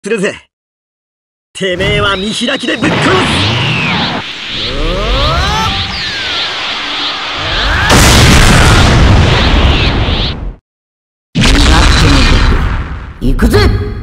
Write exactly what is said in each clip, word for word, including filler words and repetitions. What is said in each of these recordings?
するぜ。てめえは見開きでぶっ殺す。 行くぜ。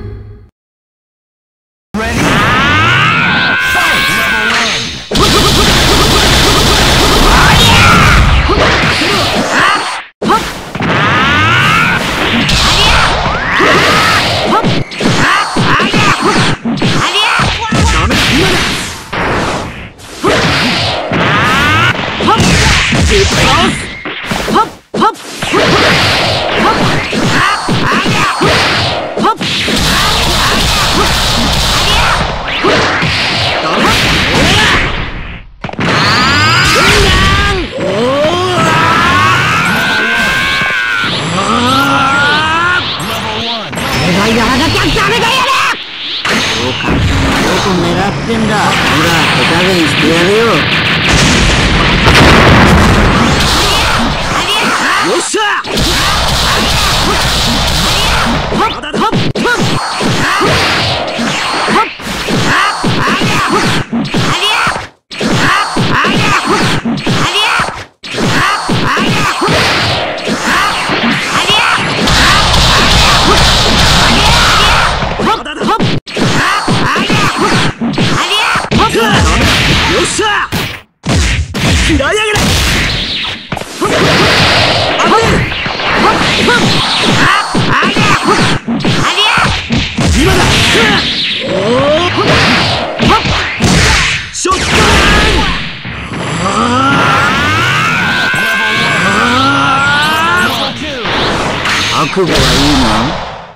覚悟はいいの？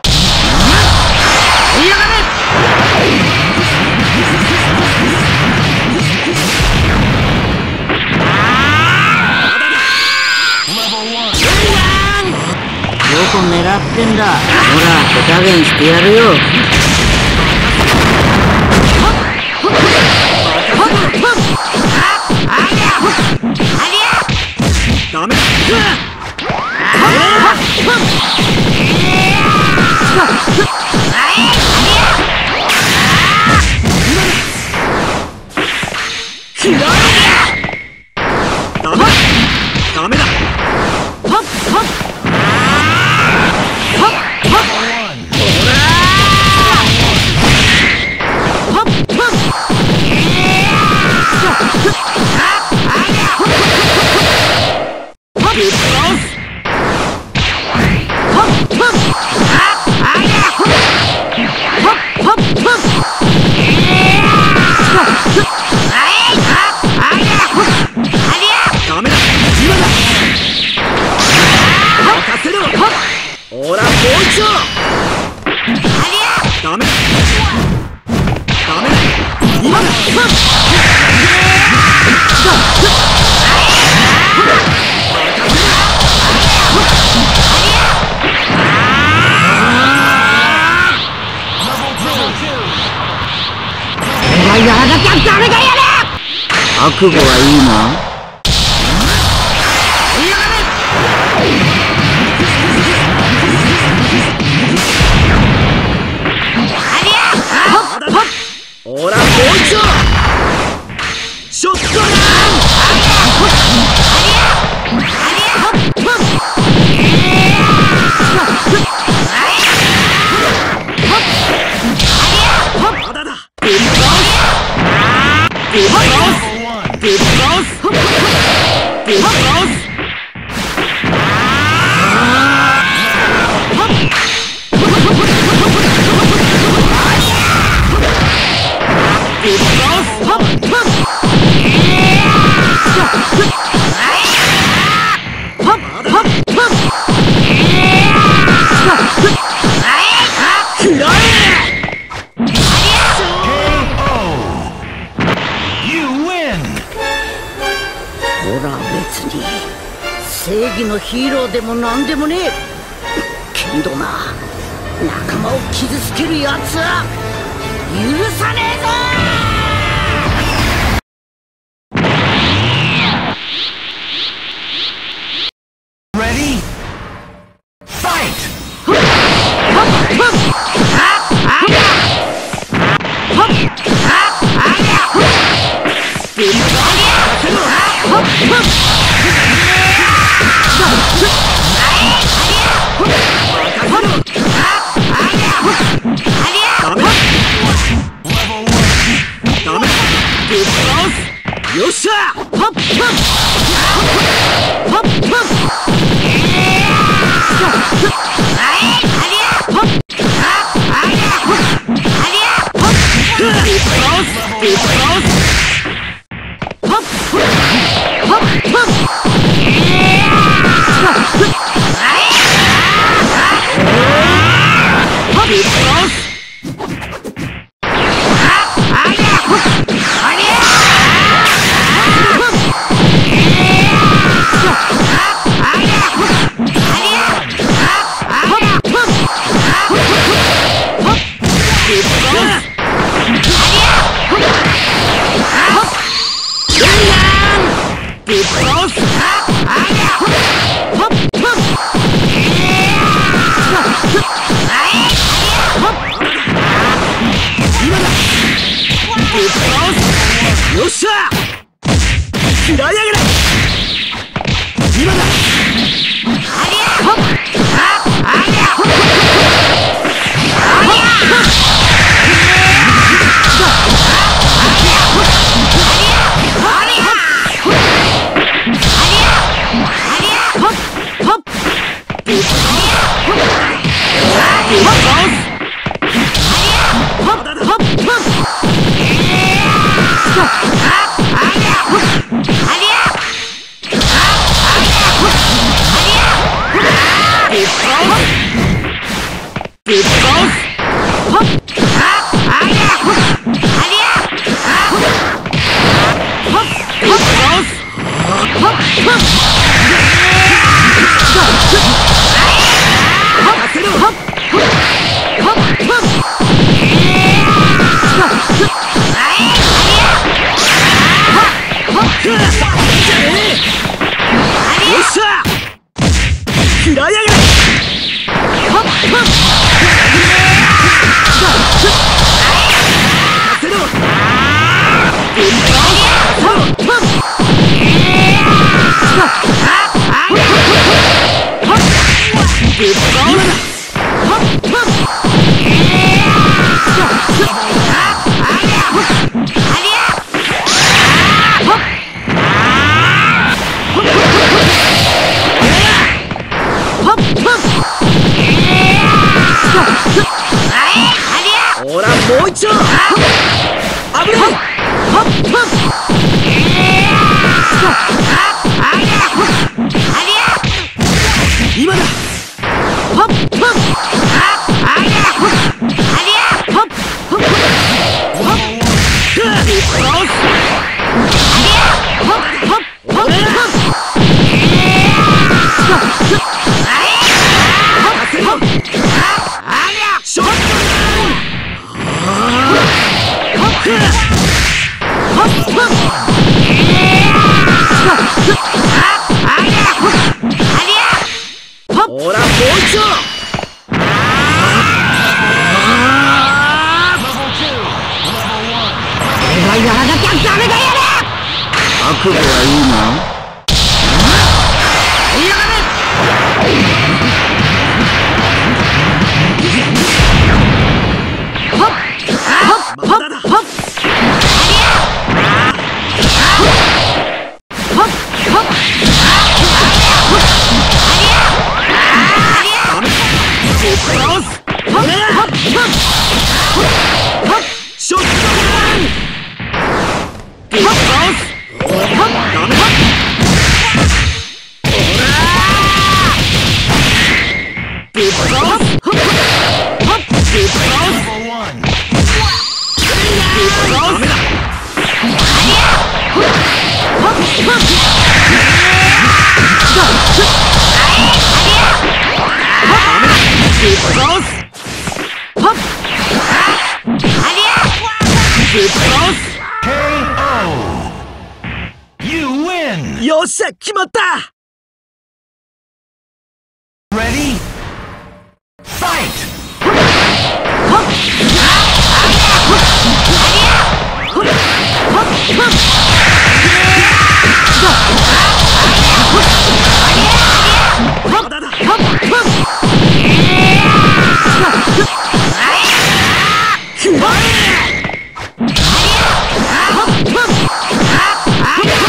どこ狙ってんだ。ほら、手加減してやるよ。ダメ。ダメだ。ほら、もう一丁。ダメ。ダメ。今だ。俺がやらなきゃ誰がやる。覚悟はいいな。ほら、もう一丁。ショットガン。まだだ。ぶっ倒す。ぶっ倒す。ぶっ倒す。ぶっ倒す。正義のヒーローでもなんでもねえけどな、仲間を傷つけるやつは許さねえぞ。Ready? Fight! しゃ。 ほっほっほっほっよっしゃ。嫌いやがれ。今だ。ほらもう一丁。危ねえ。今だ。ほらもう一丁。俺がやらなきゃダメだよね。覚悟はいいな。よっしゃ、決まった。 Ready? Fight! K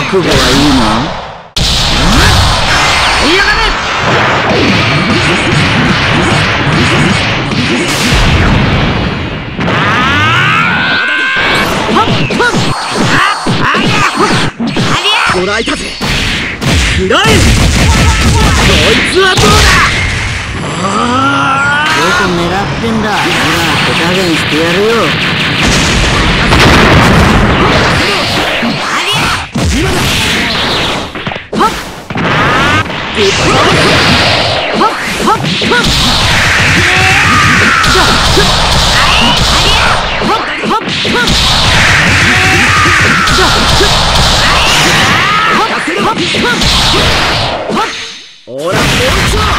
覚悟はいいな。 いやがれ。 もらえたぜ。食らえ。こいつはどうだ。 どこ狙ってんだ。ほら手加減してやるよ。 今だ。 はっはっはっはっほら、もう一度。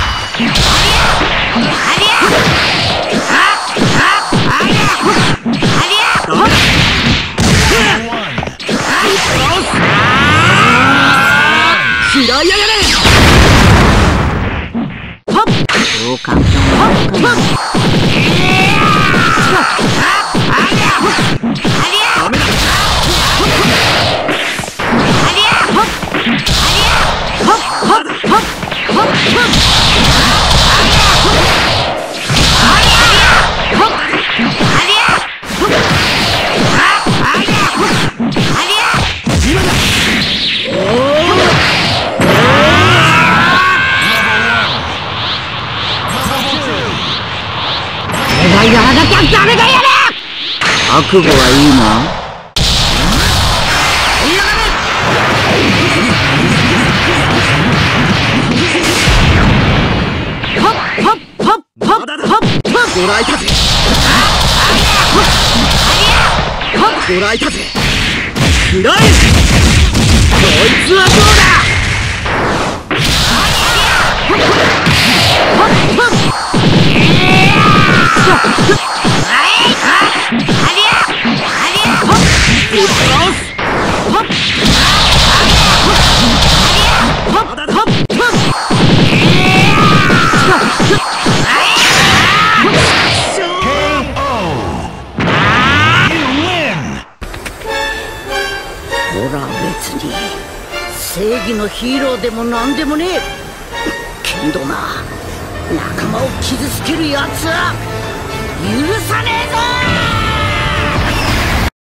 嫌いやがれ。 そう簡単にいくかな。 ダメだ。今だ。 やらなきゃダメだよね。 覚悟はいいな。 はっはっはっはっはっもらえたぜ。もらえたぜ。食らえ。こいつはどうだ。 ほら別に正義のヒーローでもなんでもねえ。けどな、仲間を傷つけるやつは許さねえぞ。